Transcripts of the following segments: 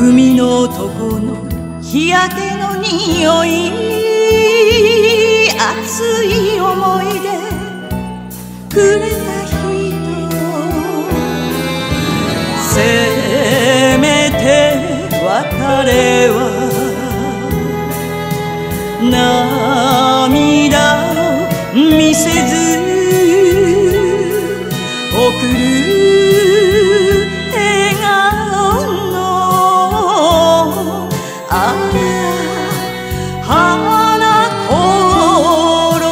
海のとこの日焼けの匂い、熱い思い出くれた人、せめて別れは涙を見せず送る笑顔のあら花頃。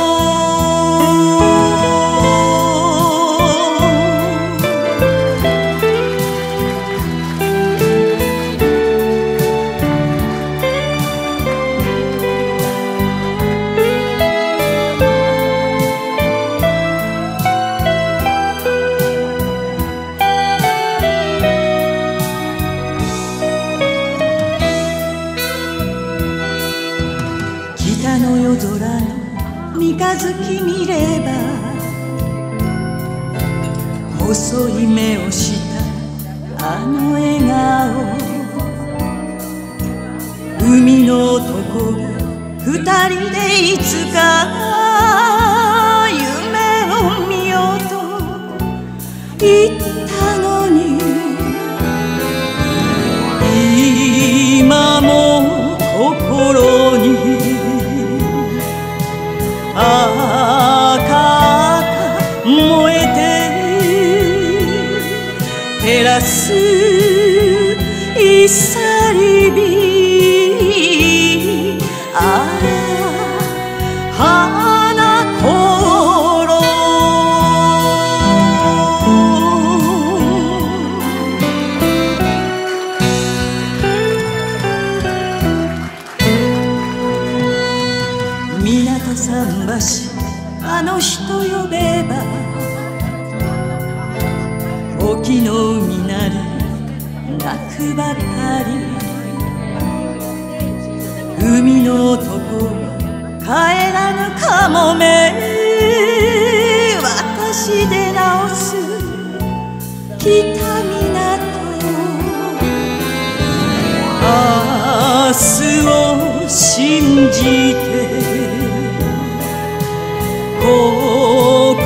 北の夜空の三日月見れば、細い目をしたあの笑顔、海の男が二人でいつか夢を見ようと言ったのに、今も心に赤々燃えて照らすいさり火、あら花頃。港桟橋あの人呼べば、沖の海なり泣くばかり、海の男帰らぬかもめ、私で直す北港、明日を信じて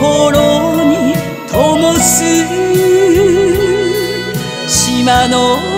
心に灯す島の